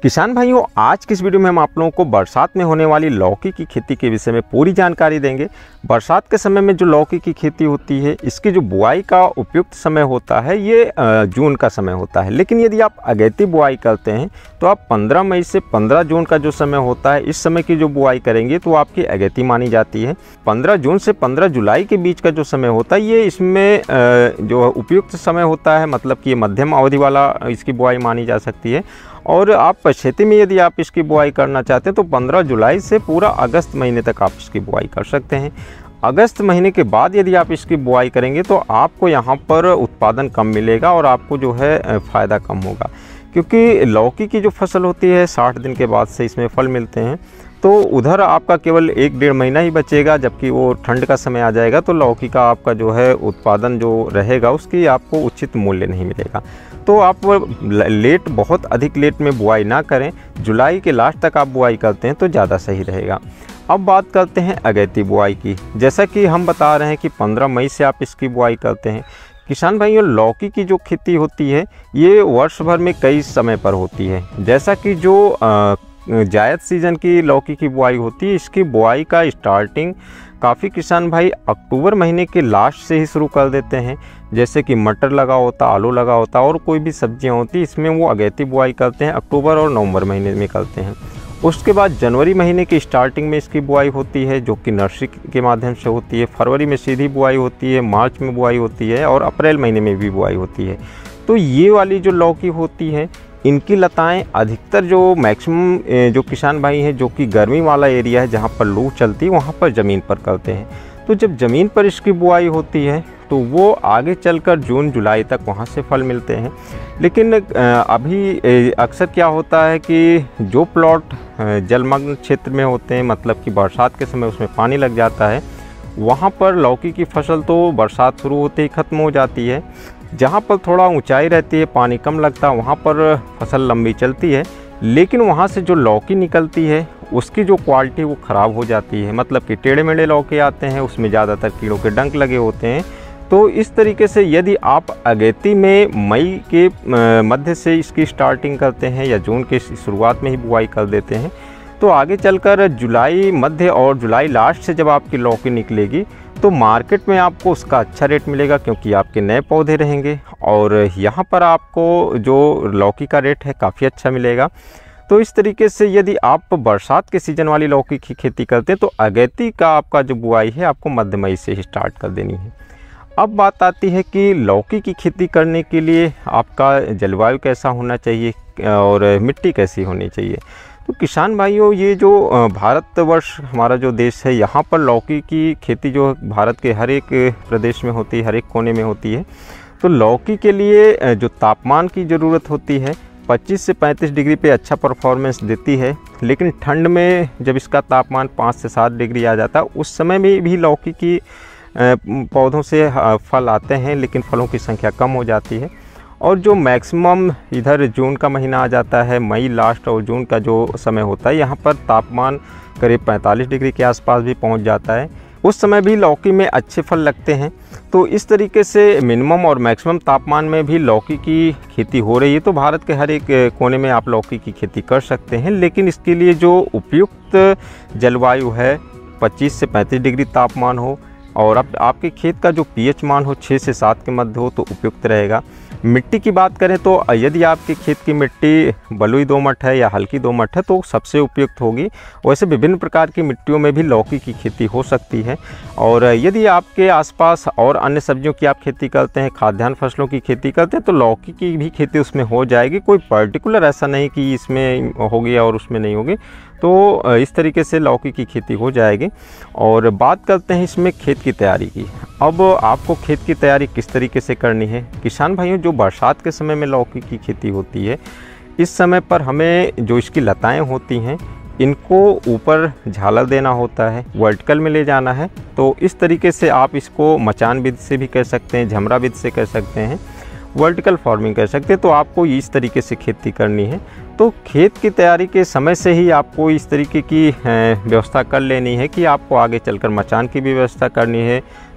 किसान भाइयों, आज की इस वीडियो में हम आप लोगों को बरसात में होने वाली लौकी की खेती के विषय में पूरी जानकारी देंगे। बरसात के समय में जो लौकी की खेती होती है, इसकी जो बुआई का उपयुक्त समय होता है ये जून का समय होता है। लेकिन यदि आप अगेती बुआई करते हैं तो आप 15 मई से 15 जून का जो समय होता है, इस समय की जो बुआई करेंगे तो आपकी अगेती मानी जाती है। 15 जून से 15 जुलाई के बीच का जो समय होता है ये इसमें जो उपयुक्त समय होता है, मतलब कि ये मध्यम अवधि वाला इसकी बुआई मानी जा सकती है। और आप पछेती में यदि आप इसकी बुआई करना चाहते हैं तो 15 जुलाई से पूरा अगस्त महीने तक आप इसकी बुआई कर सकते हैं। अगस्त महीने के बाद यदि आप इसकी बुआई करेंगे तो आपको यहाँ पर उत्पादन कम मिलेगा और आपको जो है फ़ायदा कम होगा, क्योंकि लौकी की जो फसल होती है 60 दिन के बाद से इसमें फल मिलते हैं। तो उधर आपका केवल 1-1.5 महीना ही बचेगा, जबकि वो ठंड का समय आ जाएगा तो लौकी का आपका जो है उत्पादन जो रहेगा उसकी आपको उचित मूल्य नहीं मिलेगा। तो आप बहुत अधिक लेट में बुआई ना करें, जुलाई के लास्ट तक आप बुआई करते हैं तो ज़्यादा सही रहेगा। अब बात करते हैं अगेती बुआई की। जैसा कि हम बता रहे हैं कि 15 मई से आप इसकी बुआई करते हैं। किसान भाइयों, लौकी की जो खेती होती है ये वर्ष भर में कई समय पर होती है। जैसा कि जो जायद सीज़न की लौकी की बुआई होती है, इसकी बुआई का स्टार्टिंग काफ़ी किसान भाई अक्टूबर महीने के लास्ट से ही शुरू कर देते हैं। जैसे कि मटर लगा होता, आलू लगा होता और कोई भी सब्जियां होती, इसमें वो अगेती बुआई करते हैं, अक्टूबर और नवंबर महीने में करते हैं। उसके बाद जनवरी महीने की स्टार्टिंग में इसकी बुआई होती है, जो कि नर्सरी के माध्यम से होती है। फरवरी में सीधी बुआई होती है, मार्च में बुआई होती है और अप्रैल महीने में भी बुआई होती है। तो ये वाली जो लौकी होती है, इनकी लताएं अधिकतर जो मैक्सिमम जो किसान भाई हैं जो कि गर्मी वाला एरिया है जहाँ पर लू चलती है वहाँ पर ज़मीन पर करते हैं। तो जब ज़मीन पर इसकी बुआई होती है तो वो आगे चलकर जून जुलाई तक वहाँ से फल मिलते हैं। लेकिन अभी अक्सर क्या होता है कि जो प्लॉट जलमग्न क्षेत्र में होते हैं, मतलब कि बरसात के समय उसमें पानी लग जाता है, वहाँ पर लौकी की फसल तो बरसात शुरू होते ही ख़त्म हो जाती है। जहाँ पर थोड़ा ऊंचाई रहती है, पानी कम लगता है, वहाँ पर फसल लंबी चलती है। लेकिन वहाँ से जो लौकी निकलती है उसकी जो क्वालिटी वो ख़राब हो जाती है, मतलब कि टेढ़े मेढ़े लौकी आते हैं, उसमें ज़्यादातर कीड़ों के डंक लगे होते हैं। तो इस तरीके से यदि आप अगेती में मई के मध्य से इसकी स्टार्टिंग करते हैं या जून के शुरुआत में ही बुआई कर देते हैं तो आगे चलकर जुलाई मध्य और जुलाई लास्ट से जब आपकी लौकी निकलेगी तो मार्केट में आपको उसका अच्छा रेट मिलेगा, क्योंकि आपके नए पौधे रहेंगे और यहाँ पर आपको जो लौकी का रेट है काफ़ी अच्छा मिलेगा। तो इस तरीके से यदि आप बरसात के सीज़न वाली लौकी की खेती करते हैं तो अगेती का आपका जो बुआई है आपको मध्य मई से ही स्टार्ट कर देनी है। अब बात आती है कि लौकी की खेती करने के लिए आपका जलवायु कैसा होना चाहिए और मिट्टी कैसी होनी चाहिए। तो किसान भाइयों, ये जो भारतवर्ष हमारा जो देश है, यहाँ पर लौकी की खेती जो भारत के हर एक प्रदेश में होती है, हर एक कोने में होती है। तो लौकी के लिए जो तापमान की ज़रूरत होती है 25 से 35 डिग्री पे अच्छा परफॉर्मेंस देती है। लेकिन ठंड में जब इसका तापमान 5 से 7 डिग्री आ जाता है, उस समय में भी लौकी की पौधों से फल आते हैं, लेकिन फलों की संख्या कम हो जाती है। और जो मैक्सिमम इधर जून का महीना आ जाता है, मई लास्ट और जून का जो समय होता है, यहाँ पर तापमान करीब 45 डिग्री के आसपास भी पहुँच जाता है। उस समय भी लौकी में अच्छे फल लगते हैं। तो इस तरीके से मिनिमम और मैक्सिमम तापमान में भी लौकी की खेती हो रही है। तो भारत के हर एक कोने में आप लौकी की खेती कर सकते हैं, लेकिन इसके लिए जो उपयुक्त जलवायु है 25 से 35 डिग्री तापमान हो और अब आपके खेत का जो पीएच मान हो 6 से 7 के मध्य हो तो उपयुक्त रहेगा। मिट्टी की बात करें तो यदि आपके खेत की मिट्टी बलुई दोमट है या हल्की दोमट है तो सबसे उपयुक्त होगी। वैसे विभिन्न प्रकार की मिट्टियों में भी लौकी की खेती हो सकती है। और यदि आपके आसपास और अन्य सब्जियों की आप खेती करते हैं, खाद्यान्न फसलों की खेती करते हैं, तो लौकी की भी खेती उसमें हो जाएगी। कोई पर्टिकुलर ऐसा नहीं कि इसमें होगी और उसमें नहीं होगी। तो इस तरीके से लौकी की खेती हो जाएगी। और बात करते हैं इसमें खेत की तैयारी की। अब आपको खेत की तैयारी किस तरीके से करनी है। किसान भाइयों, जो बरसात के समय में लौकी की खेती होती है, इस समय पर हमें जो इसकी लताएं होती हैं इनको ऊपर झालर देना होता है, वर्टिकल में ले जाना है। तो इस तरीके से आप इसको मचान विधि से भी कर सकते हैं, झमरा विधि से कर सकते हैं, वर्टिकल फार्मिंग कर सकते हैं। तो आपको इस तरीके से खेती करनी है। तो खेत की तैयारी के समय से ही आपको इस तरीके की व्यवस्था कर लेनी है कि आपको आगे चलकर मचान की भी व्यवस्था करनी है।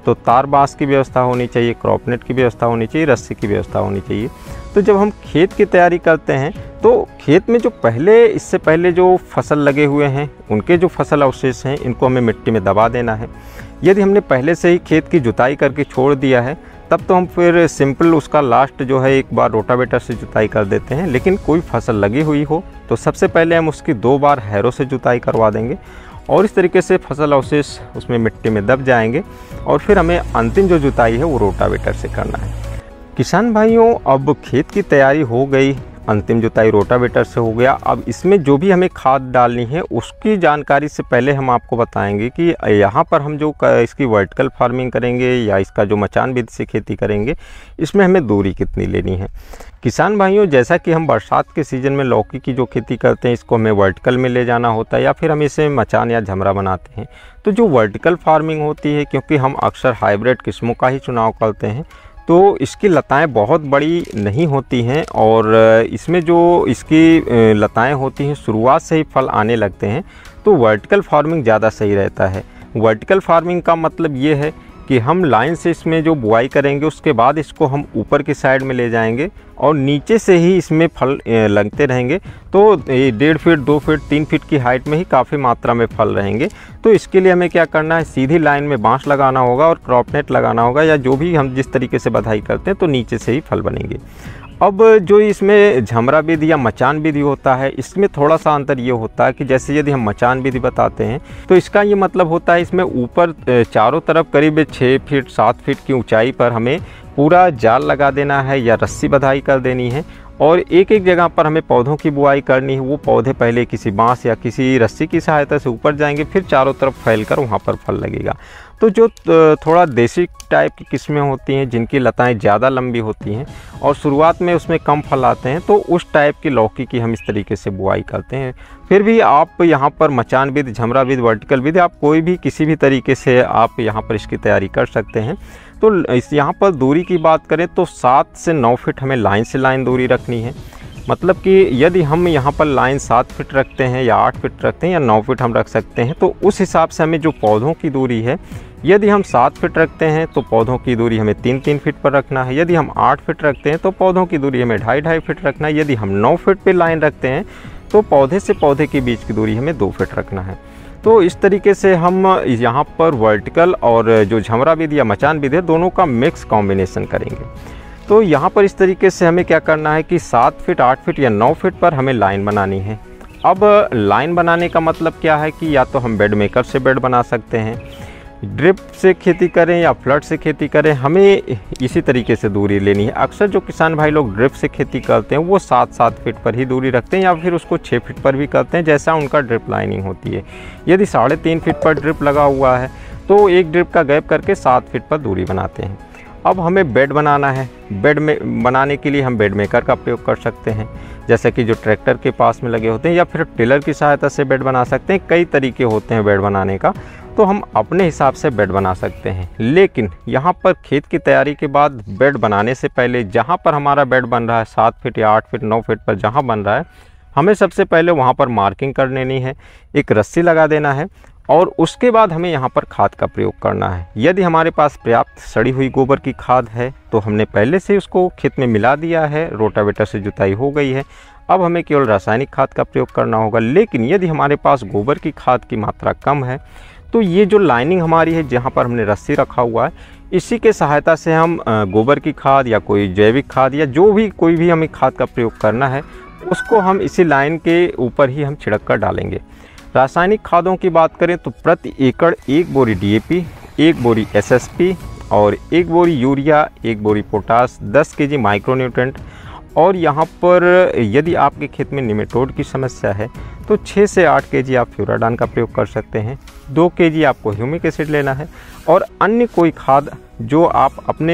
तो तार बांस की व्यवस्था होनी चाहिए, क्रॉप नेट की व्यवस्था होनी चाहिए, रस्सी की व्यवस्था होनी चाहिए। तो जब हम खेत की तैयारी करते हैं तो खेत में जो इससे पहले जो फसल लगे हुए हैं उनके जो फसल अवशेष हैं इनको हमें मिट्टी में दबा देना है। यदि हमने पहले से ही खेत की जुताई करके छोड़ दिया है तब तो हम फिर सिंपल उसका लास्ट जो है एक बार रोटावेटर से जुताई कर देते हैं। लेकिन कोई फसल लगी हुई हो तो सबसे पहले हम उसकी 2 बार हैरो से जुताई करवा देंगे और इस तरीके से फसल अवशेष उसमें मिट्टी में दब जाएंगे और फिर हमें अंतिम जो जुताई है वो रोटावेटर से करना है। किसान भाइयों, अब खेत की तैयारी हो गई, अंतिम जुताई रोटावेटर से हो गया। अब इसमें जो भी हमें खाद डालनी है उसकी जानकारी से पहले हम आपको बताएंगे कि यहाँ पर हम जो इसकी वर्टिकल फार्मिंग करेंगे या इसका जो मचान विधि से खेती करेंगे इसमें हमें दूरी कितनी लेनी है। किसान भाइयों, जैसा कि हम बरसात के सीज़न में लौकी की जो खेती करते हैं इसको हमें वर्टिकल में ले जाना होता है या फिर हम इसे मचान या झमरा बनाते हैं। तो जो वर्टिकल फार्मिंग होती है, क्योंकि हम अक्सर हाइब्रिड किस्मों का ही चुनाव करते हैं तो इसकी लताएं बहुत बड़ी नहीं होती हैं और इसमें जो इसकी लताएं होती हैं शुरुआत से ही फल आने लगते हैं। तो वर्टिकल फार्मिंग ज़्यादा सही रहता है। वर्टिकल फार्मिंग का मतलब ये है कि हम लाइन से इसमें जो बुआई करेंगे उसके बाद इसको हम ऊपर की साइड में ले जाएंगे और नीचे से ही इसमें फल लगते रहेंगे। तो 1.5 फीट 2 फीट 3 फीट की हाइट में ही काफ़ी मात्रा में फल रहेंगे। तो इसके लिए हमें क्या करना है, सीधी लाइन में बांस लगाना होगा और क्रॉप नेट लगाना होगा या जो भी हम जिस तरीके से बधाई करते हैं तो नीचे से ही फल बनेंगे। अब जो इसमें झमरा विधि या मचान विधि होता है इसमें थोड़ा सा अंतर ये होता है कि जैसे यदि हम मचान विधि बताते हैं तो इसका ये मतलब होता है इसमें ऊपर चारों तरफ करीब 6 फीट 7 फीट की ऊंचाई पर हमें पूरा जाल लगा देना है या रस्सी बधाई कर देनी है और एक एक जगह पर हमें पौधों की बुआई करनी है। वो पौधे पहले किसी बांस या किसी रस्सी की सहायता से ऊपर जाएंगे, फिर चारों तरफ फैलकर वहाँ पर फल लगेगा। तो जो थोड़ा देसी टाइप की किस्में होती हैं जिनकी लताएं ज़्यादा लंबी होती हैं और शुरुआत में उसमें कम फल आते हैं तो उस टाइप की लौकी की हम इस तरीके से बुआई करते हैं। फिर भी आप यहाँ पर मचान विधि, झमरा विधि, वर्टिकल विधि आप कोई भी किसी भी तरीके से आप यहाँ पर इसकी तैयारी कर सकते हैं। तो इस यहाँ पर दूरी की बात करें तो 7 से 9 फीट हमें लाइन से लाइन दूरी रखनी है। मतलब कि यदि हम यहाँ पर लाइन 7 फीट रखते हैं या 8 फीट रखते हैं या 9 फीट हम रख सकते हैं तो उस हिसाब से हमें जो पौधों की दूरी है, यदि हम 7 फीट रखते हैं तो पौधों की दूरी हमें 3-3 फीट पर रखना है। यदि हम 8 फीट रखते हैं तो पौधों की दूरी हमें 2.5-2.5 फीट रखना है। यदि हम 9 फीट पे लाइन रखते हैं तो पौधे से पौधे के बीच की दूरी हमें 2 फीट रखना है। तो इस तरीके से हम यहाँ पर वर्टिकल और जो झमरा विधि या मचान विधि है दोनों का मिक्स कॉम्बिनेशन करेंगे। तो यहाँ पर इस तरीके से हमें क्या करना है कि 7 फीट 8 फीट या 9 फीट पर हमें लाइन बनानी है। अब लाइन बनाने का मतलब क्या है कि या तो हम बेड मेकर से बेड बना सकते हैं, ड्रिप से खेती करें या फ्लड से खेती करें, हमें इसी तरीके से दूरी लेनी है। अक्सर जो किसान भाई लोग ड्रिप से खेती करते हैं वो 7-7 फीट पर ही दूरी रखते हैं या फिर उसको 6 फीट पर भी करते हैं जैसा उनका ड्रिप लाइनिंग होती है। यदि 3.5 फीट पर ड्रिप लगा हुआ है तो एक ड्रिप का गैप करके 7 फीट पर दूरी बनाते हैं। अब हमें बेड बनाना है। बेड में बनाने के लिए हम बेड मेकर का प्रयोग कर सकते हैं जैसे कि जो ट्रैक्टर के पास में लगे होते हैं या फिर टिलर की सहायता से बेड बना सकते हैं। कई तरीके होते हैं बेड बनाने का, तो हम अपने हिसाब से बेड बना सकते हैं। लेकिन यहाँ पर खेत की तैयारी के बाद बेड बनाने से पहले जहाँ पर हमारा बेड बन रहा है 7 फीट या 8 फीट 9 फीट पर जहाँ बन रहा है, हमें सबसे पहले वहाँ पर मार्किंग कर लेनी है, एक रस्सी लगा देना है और उसके बाद हमें यहाँ पर खाद का प्रयोग करना है। यदि हमारे पास पर्याप्त सड़ी हुई गोबर की खाद है तो हमने पहले से उसको खेत में मिला दिया है, रोटावेटर से जुताई हो गई है, अब हमें केवल रासायनिक खाद का प्रयोग करना होगा। लेकिन यदि हमारे पास गोबर की खाद की मात्रा कम है तो ये जो लाइनिंग हमारी है जहाँ पर हमने रस्सी रखा हुआ है, इसी के सहायता से हम गोबर की खाद या कोई जैविक खाद या जो भी कोई भी हमें खाद का प्रयोग करना है उसको हम इसी लाइन के ऊपर ही हम छिड़क कर डालेंगे। रासायनिक खादों की बात करें तो प्रति एकड़ 1 बोरी DAP, 1 बोरी SSP और 1 बोरी यूरिया, 1 बोरी पोटास, 10 kg माइक्रोन्यूट्रेंट। और यहाँ पर यदि आपके खेत में निमेटोड की समस्या है तो 6 से 8 kg आप फ्यूराडान का प्रयोग कर सकते हैं। 2 kg आपको ह्यूमिक एसिड लेना है और अन्य कोई खाद जो आप अपने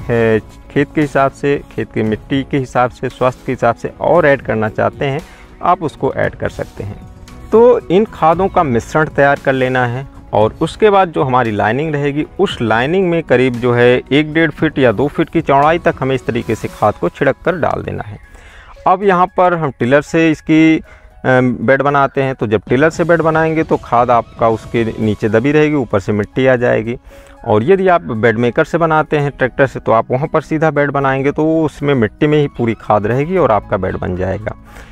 खेत के हिसाब से, खेत की मिट्टी के हिसाब से, स्वास्थ्य के हिसाब से और ऐड करना चाहते हैं आप उसको ऐड कर सकते हैं। तो इन खादों का मिश्रण तैयार कर लेना है और उसके बाद जो हमारी लाइनिंग रहेगी उस लाइनिंग में करीब जो है 1-1.5 फीट या 2 फीट की चौड़ाई तक हमें इस तरीके से खाद को छिड़क कर डाल देना है। अब यहाँ पर हम टिलर से इसकी बेड बनाते हैं, तो जब टिलर से बेड बनाएंगे तो खाद आपका उसके नीचे दबी रहेगी, ऊपर से मिट्टी आ जाएगी और यदि आप बेड मेकर से बनाते हैं ट्रैक्टर से, तो आप वहाँ पर सीधा बेड बनाएंगे तो उसमें मिट्टी में ही पूरी खाद रहेगी और आपका बेड बन जाएगा।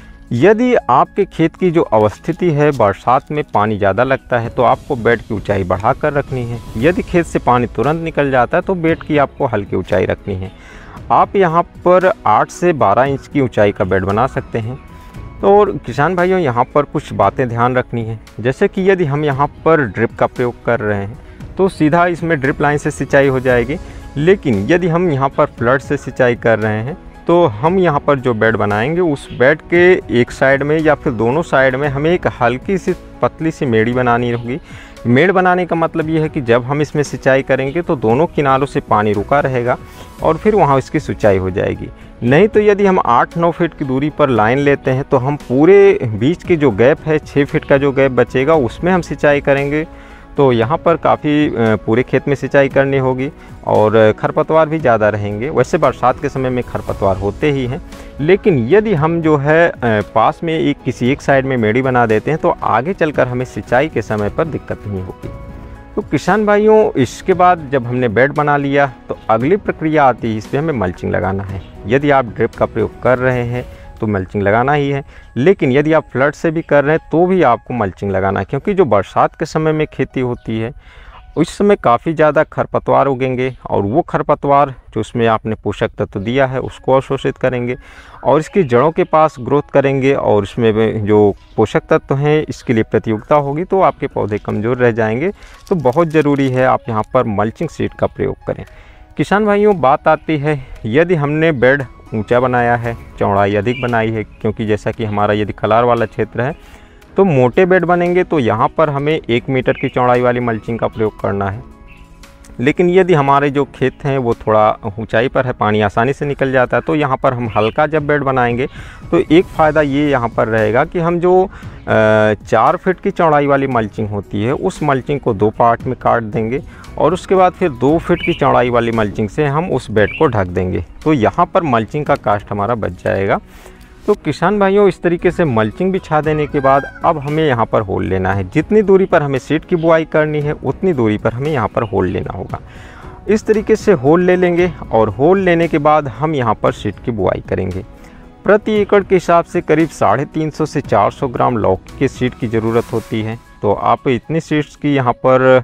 यदि आपके खेत की जो अवस्थिति है, बरसात में पानी ज़्यादा लगता है, तो आपको बेड की ऊंचाई बढ़ा कर रखनी है। यदि खेत से पानी तुरंत निकल जाता है तो बेड की आपको हल्की ऊंचाई रखनी है। आप यहाँ पर 8 से 12 इंच की ऊंचाई का बेड बना सकते हैं। तो और किसान भाइयों, यहाँ पर कुछ बातें ध्यान रखनी है, जैसे कि यदि हम यहाँ पर ड्रिप का प्रयोग कर रहे हैं तो सीधा इसमें ड्रिप लाइन से सिंचाई हो जाएगी। लेकिन यदि हम यहाँ पर फ्लड से सिंचाई कर रहे हैं तो हम यहाँ पर जो बेड बनाएंगे उस बेड के एक साइड में या फिर दोनों साइड में हमें एक हल्की सी पतली सी मेड़ी बनानी होगी। मेड़ बनाने का मतलब ये है कि जब हम इसमें सिंचाई करेंगे तो दोनों किनारों से पानी रुका रहेगा और फिर वहाँ इसकी सिंचाई हो जाएगी। नहीं तो यदि हम 8-9 फीट की दूरी पर लाइन लेते हैं तो हम पूरे बीच की जो गैप है, 6 फीट का जो गैप बचेगा, उसमें हम सिंचाई करेंगे। तो यहाँ पर काफ़ी पूरे खेत में सिंचाई करनी होगी और खरपतवार भी ज़्यादा रहेंगे। वैसे बरसात के समय में खरपतवार होते ही हैं, लेकिन यदि हम जो है पास में किसी एक साइड में मेड़ी बना देते हैं तो आगे चलकर हमें सिंचाई के समय पर दिक्कत नहीं होगी। तो किसान भाइयों, इसके बाद जब हमने बेड बना लिया तो अगली प्रक्रिया आती है, इस पर हमें मल्चिंग लगाना है। यदि आप ड्रिप का प्रयोग कर रहे हैं तो मल्चिंग लगाना ही है, लेकिन यदि आप फ्लड से भी कर रहे हैं तो भी आपको मल्चिंग लगाना है, क्योंकि जो बरसात के समय में खेती होती है उस समय काफ़ी ज़्यादा खरपतवार उगेंगे और वो खरपतवार जो उसमें आपने पोषक तत्व दिया है उसको अवशोषित करेंगे और इसकी जड़ों के पास ग्रोथ करेंगे और इसमें जो पोषक तत्व हैं इसके लिए प्रतियोगिता होगी, तो आपके पौधे कमज़ोर रह जाएंगे। तो बहुत ज़रूरी है आप यहाँ पर मल्चिंग सीट का प्रयोग करें। किसान भाइयों, बात आती है यदि हमने बेड ऊंचा बनाया है, चौड़ाई अधिक बनाई है, क्योंकि जैसा कि हमारा यदि खलार वाला क्षेत्र है तो मोटे बेड बनेंगे तो यहाँ पर हमें 1 मीटर की चौड़ाई वाली मल्चिंग का प्रयोग करना है। लेकिन यदि हमारे जो खेत हैं वो थोड़ा ऊंचाई पर है, पानी आसानी से निकल जाता है, तो यहाँ पर हम हल्का जब बेड बनाएंगे तो एक फ़ायदा ये यहाँ पर रहेगा कि हम जो 4 फीट की चौड़ाई वाली मल्चिंग होती है उस मल्चिंग को 2 पार्ट में काट देंगे और उसके बाद फिर 2 फीट की चौड़ाई वाली मल्चिंग से हम उस बेड को ढक देंगे। तो यहाँ पर मल्चिंग का कास्ट हमारा बच जाएगा। तो किसान भाइयों, इस तरीके से मल्चिंग बिछा देने के बाद अब हमें यहाँ पर होल लेना है। जितनी दूरी पर हमें सीड की बुआई करनी है उतनी दूरी पर हमें यहाँ पर होल लेना होगा। इस तरीके से होल ले लेंगे और होल लेने के बाद हम यहाँ पर सीड की बुआई करेंगे। प्रति एकड़ के हिसाब से करीब 350 से 400 ग्राम लौकी के सीड की ज़रूरत होती है। तो आप इतनी सीड्स की यहाँ पर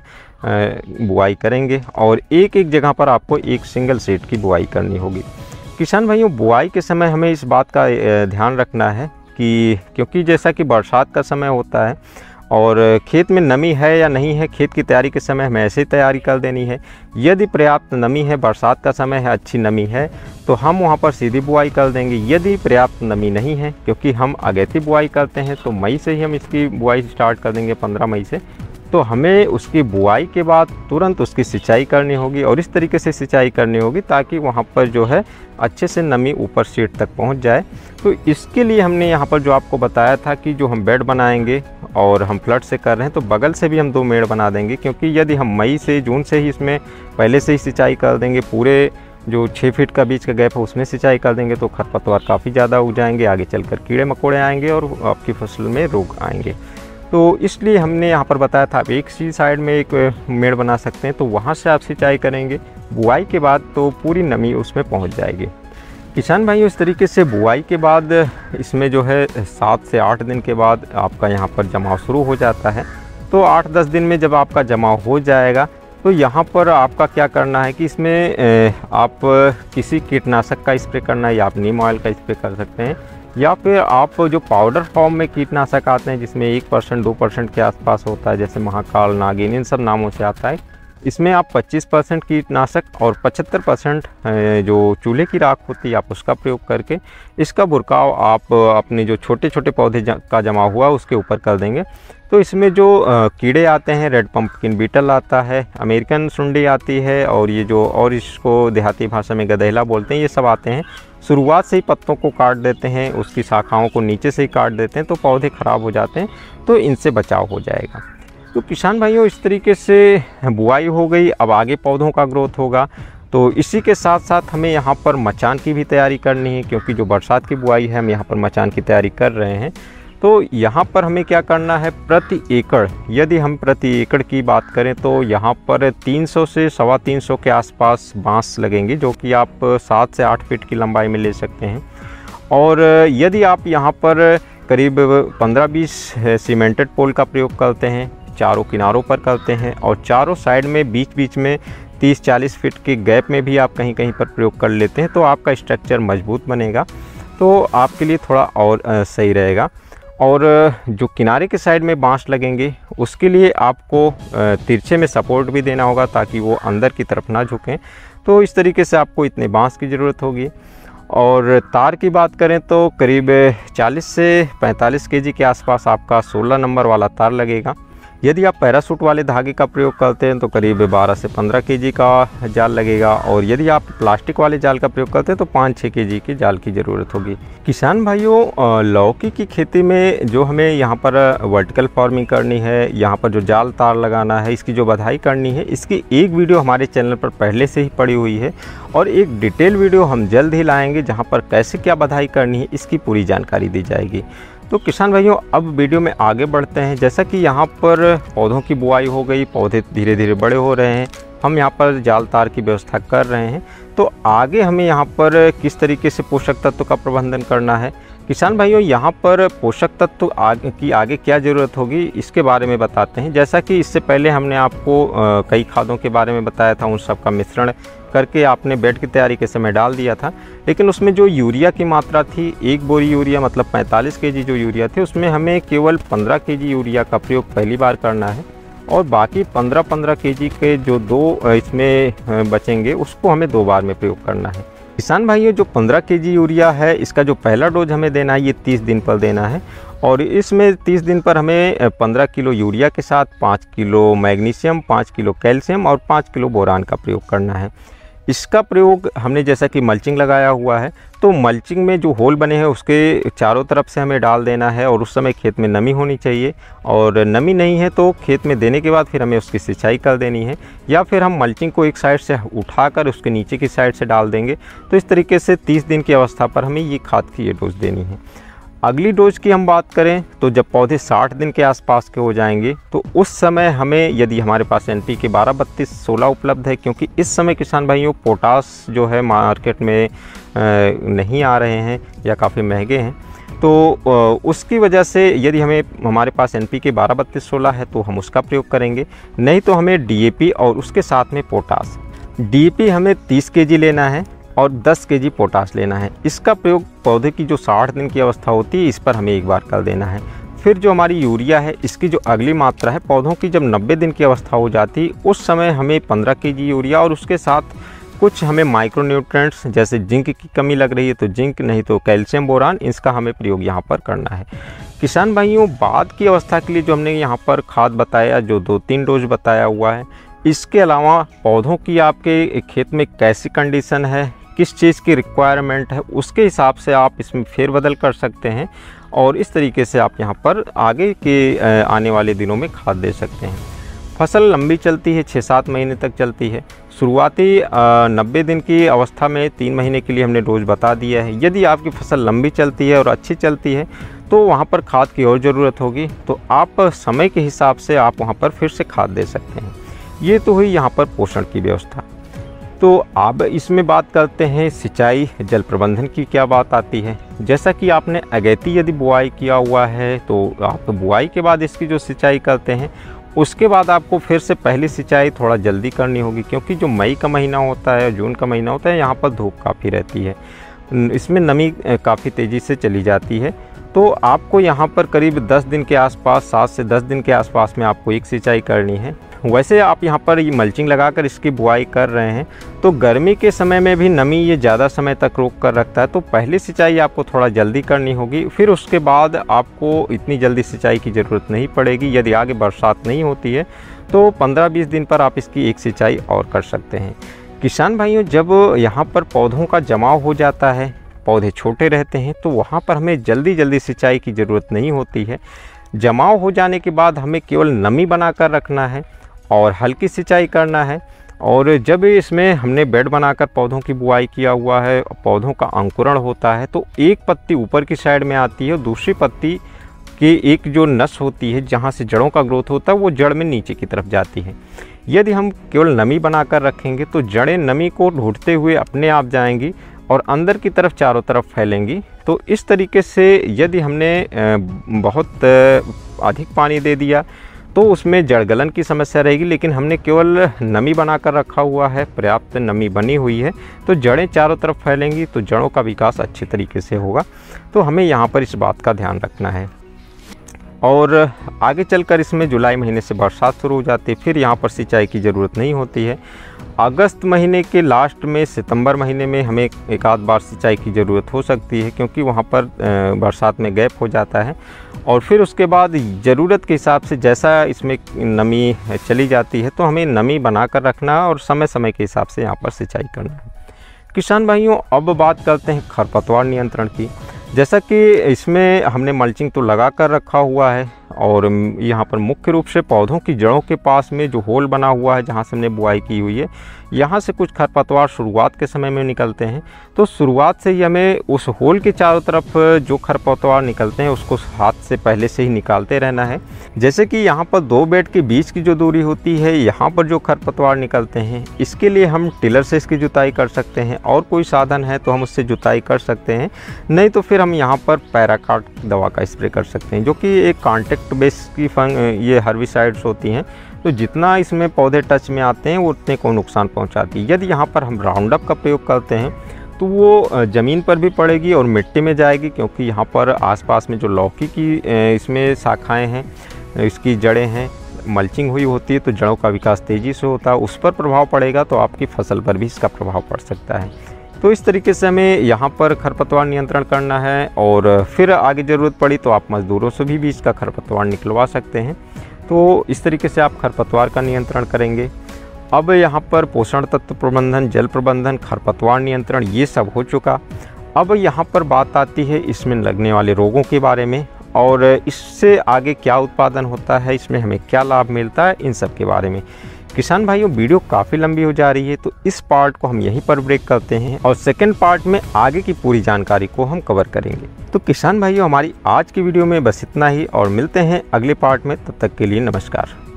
बुआई करेंगे और एक एक जगह पर आपको एक सिंगल सीड की बुआई करनी होगी। किसान भाइयों, बुआई के समय हमें इस बात का ध्यान रखना है कि क्योंकि जैसा कि बरसात का समय होता है और खेत में नमी है या नहीं है, खेत की तैयारी के समय हमें ऐसे ही तैयारी कर देनी है। यदि पर्याप्त नमी है, बरसात का समय है, अच्छी नमी है, तो हम वहाँ पर सीधी बुआई कर देंगे। यदि पर्याप्त नमी नहीं है, क्योंकि हम अगेती बुआई करते हैं तो मई से ही हम इसकी बुआई स्टार्ट कर देंगे, 15 मई से, तो हमें उसकी बुआई के बाद तुरंत उसकी सिंचाई करनी होगी और इस तरीके से सिंचाई करनी होगी ताकि वहाँ पर जो है अच्छे से नमी ऊपर सीड तक पहुँच जाए। तो इसके लिए हमने यहाँ पर जो आपको बताया था कि जो हम बेड बनाएंगे और हम फ्लड से कर रहे हैं तो बगल से भी हम 2 मेड़ बना देंगे, क्योंकि यदि हम मई से जून से ही इसमें पहले से ही सिंचाई कर देंगे, पूरे जो 6 फीट का बीच का गैप है उसमें सिंचाई कर देंगे तो खरपतवार काफ़ी ज़्यादा उग जाएंगे, आगे चलकर कीड़े मकोड़े आएंगे और आपकी फसल में रोग आएंगे। तो इसलिए हमने यहाँ पर बताया था आप एक सी साइड में एक मेड़ बना सकते हैं, तो वहाँ से आप सिंचाई करेंगे। बुआई के बाद तो पूरी नमी उसमें पहुँच जाएगी। किसान भाइयों, इस तरीके से बुआई के बाद इसमें जो है 7 से 8 दिन के बाद आपका यहाँ पर जमाव शुरू हो जाता है। तो 8-10 दिन में जब आपका जमाव हो जाएगा तो यहाँ पर आपका क्या करना है कि इसमें आप किसी कीटनाशक का स्प्रे करना है या आप नीम ऑयल का स्प्रे कर सकते हैं, या फिर आप जो पाउडर फॉर्म में कीटनाशक आते हैं जिसमें 1% 2% के आसपास होता है, जैसे महाकाल, नागिन, इन सब नामों से आता है, इसमें आप 25% कीटनाशक और 75% जो चूल्हे की राख होती है आप उसका प्रयोग करके इसका बुरकाव आप अपने जो छोटे छोटे पौधे का जमा हुआ उसके ऊपर कर देंगे। तो इसमें जो कीड़े आते हैं, रेड पंपकिन बीटल आता है, अमेरिकन सुंडी आती है और ये जो और इसको देहाती भाषा में गधेला बोलते हैं, ये सब आते हैं। शुरुआत से ही पत्तों को काट देते हैं, उसकी शाखाओं को नीचे से ही काट देते हैं, तो पौधे ख़राब हो जाते हैं। तो इनसे बचाव हो जाएगा। तो किसान भाइयों, इस तरीके से बुआई हो गई। अब आगे पौधों का ग्रोथ होगा। तो इसी के साथ साथ हमें यहाँ पर मचान की भी तैयारी करनी है, क्योंकि जो बरसात की बुआई है हम यहाँ पर मचान की तैयारी कर रहे हैं। तो यहाँ पर हमें क्या करना है, प्रति एकड़, यदि हम प्रति एकड़ की बात करें तो यहाँ पर 300 से 350 के आसपास बांस लगेंगे, जो कि आप 7 से 8 फीट की लंबाई में ले सकते हैं। और यदि आप यहाँ पर करीब 15-20 सीमेंटेड पोल का प्रयोग करते हैं, चारों किनारों पर करते हैं और चारों साइड में बीच बीच में 30-40 फीट के गैप में भी आप कहीं कहीं पर प्रयोग कर लेते हैं, तो आपका स्ट्रक्चर मजबूत बनेगा, तो आपके लिए थोड़ा और सही रहेगा। और जो किनारे के साइड में बांस लगेंगे उसके लिए आपको तिरछे में सपोर्ट भी देना होगा ताकि वो अंदर की तरफ ना झुकें। तो इस तरीके से आपको इतने बांस की ज़रूरत होगी। और तार की बात करें तो करीब 40 से 45 केजी के आसपास आपका 16 नंबर वाला तार लगेगा। यदि आप पैराशूट वाले धागे का प्रयोग करते हैं तो करीब 12 से 15 केजी का जाल लगेगा, और यदि आप प्लास्टिक वाले जाल का प्रयोग करते हैं तो 5-6 केजी के जाल की ज़रूरत होगी। किसान भाइयों, लौकी की खेती में जो हमें यहाँ पर वर्टिकल फार्मिंग करनी है, यहाँ पर जो जाल तार लगाना है, इसकी जो बधाई करनी है, इसकी एक वीडियो हमारे चैनल पर पहले से ही पड़ी हुई है और एक डिटेल वीडियो हम जल्द ही लाएँगे जहाँ पर कैसे क्या बधाई करनी है इसकी पूरी जानकारी दी जाएगी। तो किसान भाइयों, अब वीडियो में आगे बढ़ते हैं। जैसा कि यहाँ पर पौधों की बुआई हो गई, पौधे धीरे धीरे बड़े हो रहे हैं, हम यहाँ पर जाल तार की व्यवस्था कर रहे हैं, तो आगे हमें यहाँ पर किस तरीके से पोषक तत्व का प्रबंधन करना है। किसान भाइयों, यहाँ पर पोषक तत्व आगे क्या ज़रूरत होगी इसके बारे में बताते हैं। जैसा कि इससे पहले हमने आपको कई खादों के बारे में बताया था, उन सब का मिश्रण करके आपने बेड की तैयारी के समय डाल दिया था, लेकिन उसमें जो यूरिया की मात्रा थी, एक बोरी यूरिया मतलब 45 केजी जो यूरिया थे, उसमें हमें केवल 15 केजी यूरिया का प्रयोग पहली बार करना है और बाकी 15-15 केजी के जो 2 इसमें बचेंगे उसको हमें 2 बार में प्रयोग करना है। किसान भाइयों, जो 15 केजी यूरिया है इसका जो पहला डोज हमें देना है ये 30 दिन पर देना है, और इसमें 30 दिन पर हमें 15 किलो यूरिया के साथ 5 किलो मैग्नीशियम, 5 किलो कैल्शियम और 5 किलो बोरान का प्रयोग करना है। इसका प्रयोग हमने जैसा कि मल्चिंग लगाया हुआ है, तो मल्चिंग में जो होल बने हैं उसके चारों तरफ से हमें डाल देना है, और उस समय खेत में नमी होनी चाहिए, और नमी नहीं है तो खेत में देने के बाद फिर हमें उसकी सिंचाई कर देनी है, या फिर हम मल्चिंग को एक साइड से उठाकर उसके नीचे की साइड से डाल देंगे। तो इस तरीके से 30 दिन की अवस्था पर हमें ये खाद की ये डोज देनी है। अगली डोज की हम बात करें तो जब पौधे 60 दिन के आसपास के हो जाएंगे तो उस समय हमें, यदि हमारे पास NPK 12-32-16 उपलब्ध है, क्योंकि इस समय किसान भाइयों पोटास जो है मार्केट में नहीं आ रहे हैं या काफ़ी महंगे हैं, तो उसकी वजह से यदि हमारे पास NPK 12-32-16 है तो हम उसका प्रयोग करेंगे, नहीं तो हमें DAP और उसके साथ में पोटास। DAP हमें 30 केजी लेना है और 10 केजी पोटास लेना है। इसका प्रयोग पौधे की जो 60 दिन की अवस्था होती है इस पर हमें एक बार कर देना है। फिर जो हमारी यूरिया है इसकी जो अगली मात्रा है, पौधों की जब 90 दिन की अवस्था हो जाती उस समय हमें 15 केजी यूरिया और उसके साथ कुछ हमें माइक्रोन्यूट्रेंट्स जैसे जिंक की कमी लग रही है तो जिंक, नहीं तो कैल्शियम बोरान, इसका हमें प्रयोग यहाँ पर करना है। किसान भाइयों, बाद की अवस्था के लिए जो हमने यहाँ पर खाद बताया, जो 2-3 डोज बताया हुआ है, इसके अलावा पौधों की आपके खेत में कैसी कंडीशन है, किस चीज़ की रिक्वायरमेंट है, उसके हिसाब से आप इसमें फेरबदल कर सकते हैं, और इस तरीके से आप यहाँ पर आगे के आने वाले दिनों में खाद दे सकते हैं। फसल लंबी चलती है, 6-7 महीने तक चलती है। शुरुआती 90 दिन की अवस्था में 3 महीने के लिए हमने डोज बता दिया है। यदि आपकी फसल लंबी चलती है और अच्छी चलती है तो वहाँ पर खाद की और ज़रूरत होगी, तो आप समय के हिसाब से आप वहाँ पर फिर से खाद दे सकते हैं। ये तो हुई यहाँ पर पोषण की व्यवस्था। तो अब इसमें बात करते हैं सिंचाई जल प्रबंधन की क्या बात आती है। जैसा कि आपने अगैती यदि बुआई किया हुआ है तो आप बुआई के बाद इसकी जो सिंचाई करते हैं उसके बाद आपको फिर से पहली सिंचाई थोड़ा जल्दी करनी होगी, क्योंकि जो मई का महीना होता है, जून का महीना होता है, यहाँ पर धूप काफ़ी रहती है, इसमें नमी काफ़ी तेज़ी से चली जाती है। तो आपको यहाँ पर करीब 10 दिन के आसपास, 7 से 10 दिन के आसपास में आपको एक सिंचाई करनी है। वैसे आप यहाँ पर ये मल्चिंग लगाकर इसकी बुआई कर रहे हैं तो गर्मी के समय में भी नमी ये ज़्यादा समय तक रोक कर रखता है, तो पहली सिंचाई आपको थोड़ा जल्दी करनी होगी। फिर उसके बाद आपको इतनी जल्दी सिंचाई की ज़रूरत नहीं पड़ेगी। यदि आगे बरसात नहीं होती है तो 15-20 दिन पर आप इसकी एक सिंचाई और कर सकते हैं। किसान भाइयों, जब यहाँ पर पौधों का जमाव हो जाता है, पौधे छोटे रहते हैं, तो वहाँ पर हमें जल्दी सिंचाई की ज़रूरत नहीं होती है। जमाव हो जाने के बाद हमें केवल नमी बना कर रखना है और हल्की सिंचाई करना है। और जब इसमें हमने बेड बनाकर पौधों की बुआई किया हुआ है, पौधों का अंकुरण होता है, तो एक पत्ती ऊपर की साइड में आती है और दूसरी पत्ती इसकी एक जो नस होती है जहाँ से जड़ों का ग्रोथ होता है वो जड़ में नीचे की तरफ जाती है। यदि हम केवल नमी बनाकर रखेंगे तो जड़ें नमी को ढूंढते हुए अपने आप जाएंगी और अंदर की तरफ चारों तरफ फैलेंगी। तो इस तरीके से यदि हमने बहुत अधिक पानी दे दिया तो उसमें जड़ गलन की समस्या रहेगी, लेकिन हमने केवल नमी बनाकर रखा हुआ है, पर्याप्त नमी बनी हुई है, तो जड़ें चारों तरफ फैलेंगी, तो जड़ों का विकास अच्छे तरीके से होगा। तो हमें यहाँ पर इस बात का ध्यान रखना है। और आगे चलकर इसमें जुलाई महीने से बरसात शुरू हो जाती है, फिर यहाँ पर सिंचाई की ज़रूरत नहीं होती है। अगस्त महीने के लास्ट में सितंबर महीने में हमें एक आध बार सिंचाई की ज़रूरत हो सकती है, क्योंकि वहाँ पर बरसात में गैप हो जाता है। और फिर उसके बाद ज़रूरत के हिसाब से जैसा इसमें नमी चली जाती है तो हमें नमी बना कर रखना और समय समय के हिसाब से यहाँ पर सिंचाई करना है। किसान भाइयों, अब बात करते हैं खरपतवार नियंत्रण की। जैसा कि इसमें हमने मल्चिंग तो लगा कर रखा हुआ है और यहाँ पर मुख्य रूप से पौधों की जड़ों के पास में जो होल बना हुआ है जहाँ से हमने बुआई की हुई है, यहाँ से कुछ खरपतवार शुरुआत के समय में निकलते हैं। तो शुरुआत से ही हमें उस होल के चारों तरफ जो खरपतवार निकलते हैं उसको हाथ से पहले से ही निकालते रहना है। जैसे कि यहाँ पर 2 बेड के बीच की जो दूरी होती है, यहाँ पर जो खरपतवार निकलते हैं, इसके लिए हम टिलर से इसकी जुताई कर सकते हैं, और कोई साधन है तो हम उससे जुताई कर सकते हैं। नहीं तो फिर हम यहाँ पर पैराकाट दवा का स्प्रे कर सकते हैं, जो कि एक कॉन्टैक्ट बेस की ये हर्बिसाइड्स होती हैं। तो जितना इसमें पौधे टच में आते हैं वो उतने को नुकसान पहुंचाती है। यदि यहाँ पर हम राउंडअप का प्रयोग करते हैं तो वो ज़मीन पर भी पड़ेगी और मिट्टी में जाएगी, क्योंकि यहाँ पर आसपास में जो लौकी की इसमें शाखाएं हैं, इसकी जड़ें हैं, मल्चिंग हुई होती है तो जड़ों का विकास तेज़ी से होता है, उस पर प्रभाव पड़ेगा तो आपकी फसल पर भी इसका प्रभाव पड़ सकता है। तो इस तरीके से हमें यहाँ पर खरपतवार नियंत्रण करना है। और फिर आगे ज़रूरत पड़ी तो आप मज़दूरों से भी इसका खरपतवार निकलवा सकते हैं। तो इस तरीके से आप खरपतवार का नियंत्रण करेंगे। अब यहाँ पर पोषण तत्व प्रबंधन, जल प्रबंधन, खरपतवार नियंत्रण, ये सब हो चुका। अब यहाँ पर बात आती है इसमें लगने वाले रोगों के बारे में, और इससे आगे क्या उत्पादन होता है, इसमें हमें क्या लाभ मिलता है, इन सब के बारे में। किसान भाइयों, वीडियो काफ़ी लंबी हो जा रही है तो इस पार्ट को हम यहीं पर ब्रेक करते हैं और सेकंड पार्ट में आगे की पूरी जानकारी को हम कवर करेंगे। तो किसान भाइयों, हमारी आज की वीडियो में बस इतना ही और मिलते हैं अगले पार्ट में। तब तक के लिए नमस्कार।